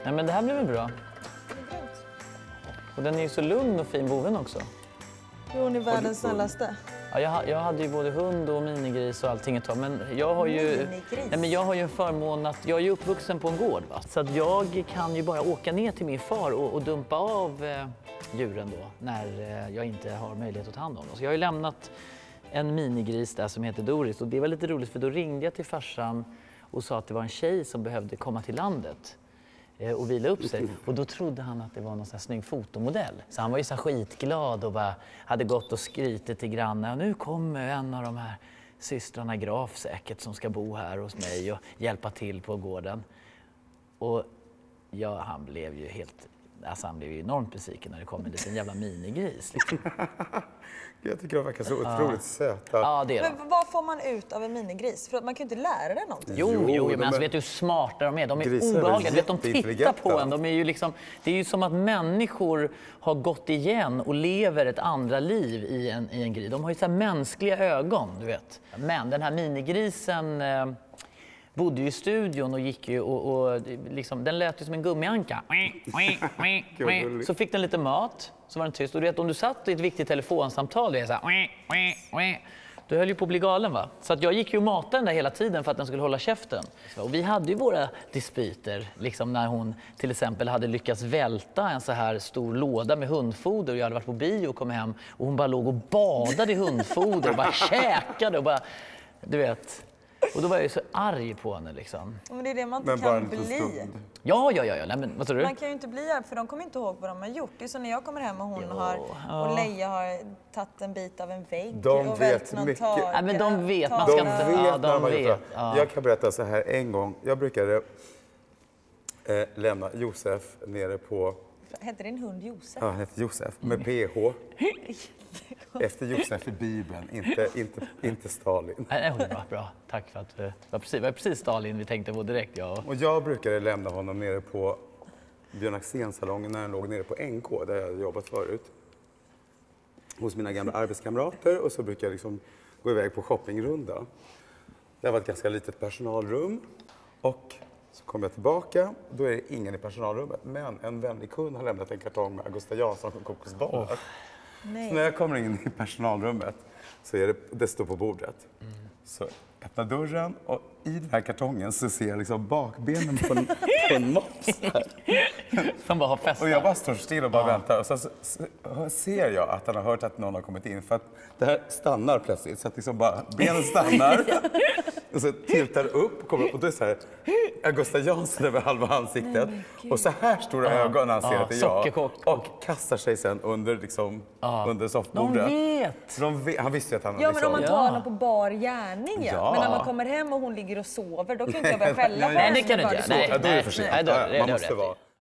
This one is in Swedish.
Nej, men det här blir väl bra. Och den är ju så lugn och fin, boven också. Hon är världens snällaste. Ja, jag hade ju både hund och minigris och allting ett tag. Men jag har ju, jag har ju en förmån att jag är uppvuxen på en gård. Va? Så att jag kan ju bara åka ner till min far och dumpa av djuren då. När jag inte har möjlighet att ta hand om dem. Så jag har ju lämnat en minigris där som heter Doris. Och det var lite roligt för då ringde jag till farsan och sa att det var en tjej som behövde komma till landet och vila upp sig. Och då trodde han att det var någon sån här snygg fotomodell. Så han var ju så skitglad och bara hade gått och skrytit till grannen. Och nu kommer en av de här systrarna Graf säkert som ska bo här hos mig och hjälpa till på gården. Och ja, han blev ju enormt besviken när det kom en liten jävla minigris. Liksom. Jag tycker de verkar så otroligt söta. Ja, det är Men vad får man ut av en minigris? För att man kan ju inte lära den någonting. Jo, men alltså, vet du hur smarta de är? De är obehagliga. Vet, de tittar på en. De är ju liksom, det är ju som att människor har gått igen och lever ett andra liv i en gris. De har ju så här mänskliga ögon, du vet. Men den här minigrisen bodde ju i studion och gick ju och liksom, den lät ju som en gummianka. Så fick den lite mat, så var den tyst. Och du vet, om du satt i ett viktigt telefonsamtal, det är så här, du höll ju på att bli galen, va? Så att jag gick ju och matade den där hela tiden för att den skulle hålla käften. Och vi hade ju våra dispyter, liksom när hon till exempel hade lyckats välta en så här stor låda med hundfoder. Och jag hade varit på bio och kom hem och hon bara låg och badade i hundfoder och bara käkade och bara, du vet. Och då var jag ju så arg på henne liksom. Men det är det man inte kan bli. Ja. Nej, men vad tror du? Man kan ju inte bli arg för de kommer inte ihåg vad de har gjort. Det är så när jag kommer hem och hon och Leia har tagit en bit av en vägg och vält någon tak. Ja, men de vet. Man De ska inte... vet. de vet. Ja. Jag kan berätta så här en gång. Jag brukade lämna Josef nere på... Hette din hund Josef? Ja, han hette Josef med PH. Efter Josef i Bibeln, inte Stalin. Nej, bra. Tack för att det var precis Stalin vi tänkte på direkt. Ja. Och jag brukade lämna honom nere på Björn Axén-salongen när han låg nere på NK där jag hade jobbat förut. Hos mina gamla arbetskamrater och så brukade jag liksom gå iväg på shoppingrunda. Det var ett ganska litet personalrum och så kom jag tillbaka, då är det ingen i personalrummet. Men en vänlig kund har lämnat en kartong med Augusta Jansson och kokosbollar. Så när jag kommer in i personalrummet så är det står på bordet. Så öppnar dörren och i den här kartongen så ser jag liksom bakbenen på en mops här. Som bara har festat. Och jag bara står still och bara väntar. Och så ser jag att han har hört att någon har kommit in. För att det här stannar plötsligt. Så att liksom bara benen stannar. Och så tiltar upp och kommer upp. Och då är det så här Augusta Jansson över halva ansiktet. Och så här stora ögon när han ser att det är jag. Och kastar sig sen under, liksom, under soffbordet. De vet. Han visste att han men om man tar honom på bar gärning. Men när man kommer hem och hon ligger och sover, då kan inte jag börja skälla på henne. Nej, det kan du inte. Då är det för sent. Man måste vara...